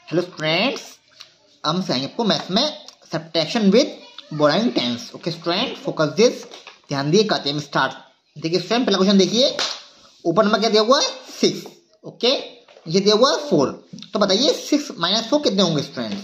Hello students, हम सिखाएंगे आपको मैथ्स में subtraction with borrowing tens. Okay student, focus this, ध्यान दिए, कहते हैं स्टार्ट। देखिए स्टूडेंट, पहला क्वेश्चन देखिए, ऊपर में क्या दिया हुआ है 6, ओके, ये दिया हुआ है 4। तो बताइए 6 - 4 कितने होंगे स्टूडेंट?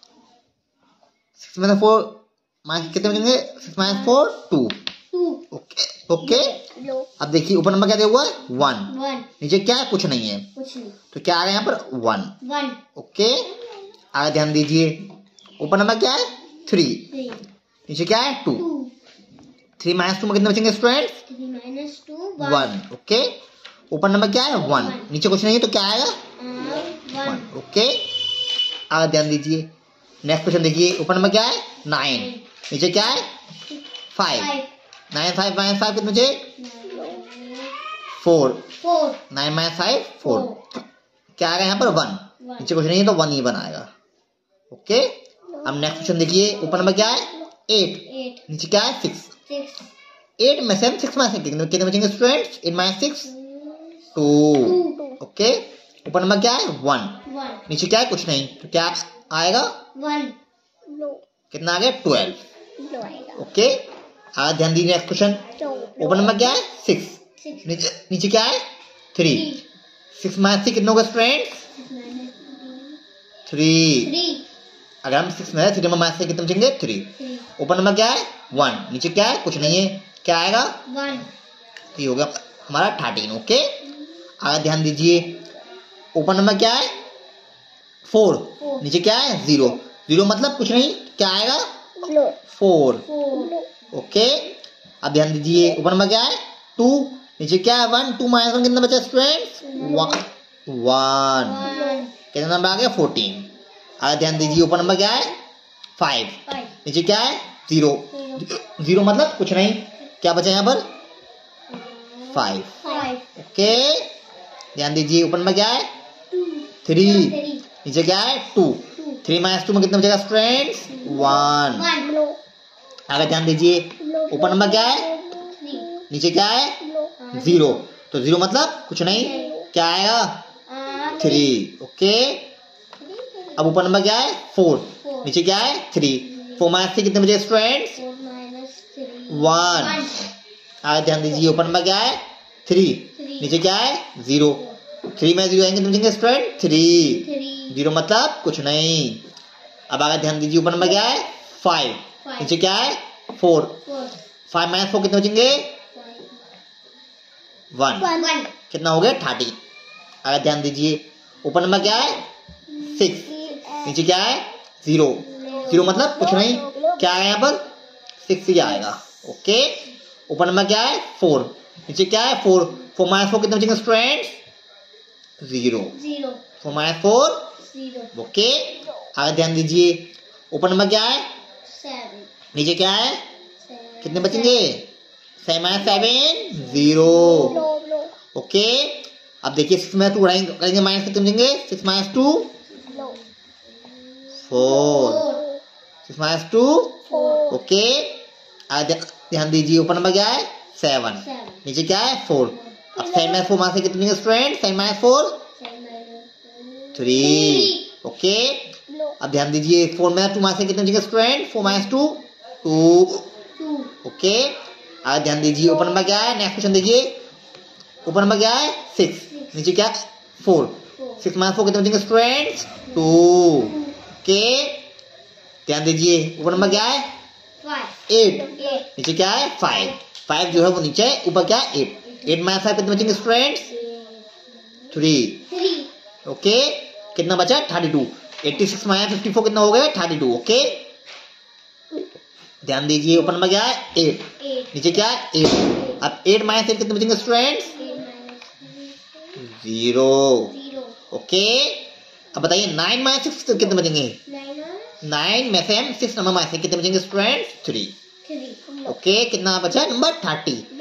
6 - 4 माइनस कितने बचेंगे? 6 - 4 2। ओके ओके, अब देखिए ऊपर नंबर क्या दिया हुआ है 1, नीचे क्या है? कुछ नहीं है, तो क्या आ गया यहाँ पर 1। ओके, आगे ध्यान दीजिए, ऊपर नंबर क्या है 3, नीचे क्या है 2। 3 - 2 में कितने बचेंगे स्टूडेंट? 1। ओके, ऊपर नंबर क्या है 1, नीचे कुछ नहीं है, तो क्या आएगा 1। ओके, आगे ध्यान दीजिए, नेक्स्ट क्वेश्चन देखिए, ऊपर नंबर क्या है 9, नीचे क्या है 5। 9 - 5 - 5 कितने बचे? 4। 9 - 5 4। क्या आएगा यहाँ पर 1, नीचे कुछ नहीं है, तो 1 ही बनाएगा। ओके, अब नेक्स्ट क्वेश्चन देखिए, ऊपर नंबर क्या है 8, नीचे क्या है 6। 8 में से 6 में से कितने बचेंगे स्टूडेंट्स? 8 - 6 2। ओके, ऊपर नंबर क्या है 1, नीचे क्या है? कुछ नहीं, तो क्या आएगा 1। कितना आ गया 12। ओके, आगे ध्यान दीजिए, नेक्स्ट क्वेश्चन, ऊपर नंबर क्या है 6, नीचे क्या है 3। 6 - 3 कितने होगा स्टूडेंट्स? 3। अगर हम 6 में 3 में माइनस कितने बचेंगे 3। ऊपर नंबर क्या है 1, नीचे क्या है? कुछ नहीं है, क्या आएगा 1। तो ये हो गया हमारा 13। ओके, आगे ध्यान दीजिए, ऊपर नंबर क्या है 4, नीचे क्या है 0। 0 मतलब कुछ नहीं, क्या आएगा 4। ओके, अब ध्यान दीजिए, ऊपर नंबर क्या है 2, नीचे क्या है 1। 2 - 1 कितना बचा स्टूडेंट्स? 1। कितना नंबर आ गया 14। आगे ध्यान दीजिए, ऊपर नंबर क्या है 5, नीचे क्या है 0। 0 मतलब कुछ नहीं, क्या बचा यहाँ पर 5। ओके, ध्यान दीजिए, ऊपर नंबर क्या है 3, नीचे क्या है 2। 3 - 2 में कितना बचेगा स्टूडेंट्स? 1। आगे ध्यान दीजिए, ऊपर नंबर क्या है, नीचे क्या है 0। तो 0 मतलब कुछ नहीं, क्या आएगा 3। ओके, अब ऊपर नंबर क्या है 4, नीचे क्या है 3। 4 - 3 कितने बचे स्टूडेंट्स? 1। आगे ध्यान दीजिए, ऊपर नंबर क्या है 3, नीचे क्या है 0। 3 में 0 आएंगे, कितने बचेंगे स्टूडेंट? 3। 0 मतलब कुछ नहीं। अब आगे ध्यान दीजिए, ऊपर नंबर क्या है 5, नीचे क्या है 4। 5 - 4 कितने बचेंगे? 1। कितना हो गया 30। आगे ध्यान दीजिए, ऊपर नंबर क्या है 6, नीचे क्या है 0। 0 मतलब कुछ नहीं, क्या आएगा यहाँ पर 6 ही आएगा। ओके, ऊपर नंबर क्या है 4, नीचे क्या है 4। 4 - 4 कितने बचेंगे स्टूडेंट्स? 0। 4 - 4 0। ओके, आगे ध्यान दीजिए, ऊपर नंबर क्या है 7, नीचे क्या है? कितने बचेंगे? 7 - 7 0। ओके, अब देखिए 6 में 2 करेंगे, माइनस कितने बचेंगे? 6 - 2 4। 6 - 2 ओके, आगे ध्यान दीजिए, ऊपर नंबर क्या है 7, नीचे क्या है 4। अब 7 - 4 में से कितने बचेंगे स्टूडेंट? 7 - 4 3। ओके, अब ध्यान दीजिए, 4 में 2 में से कितने बचेंगे स्टूडेंट? 4 - 2 2। ओके, आगे ध्यान दीजिए, ऊपर नंबर क्या है, नेक्स्ट क्वेश्चन देखिए, ऊपर नंबर क्या है 6, नीचे क्या 4। 6 - 4 कितने बचेंगे स्टूडेंट्स? 2। ओके, ध्यान दीजिए, ऊपर नंबर क्या है 8, नीचे क्या है 5। 5 जो है वो नीचे है, ऊपर क्या है 8। 8 - 5 कितने बचेंगे स्टूडेंट्स? 3। ओके, कितना बचा 32। 86 - 54 कितना हो गया 32। ओके, ध्यान दीजिए, ऊपर नंबर क्या है 8, नीचे क्या है 8। अब 8 - 8 कितने बचेंगे स्टूडेंट्स? 0। ओके, अब बताइए 9 - 6 कितने बचेंगे? 9 में से हम 6 नंबर में से कितने बचेंगे स्टूडेंट्स? 3। ओके, कितना बचा नंबर 30।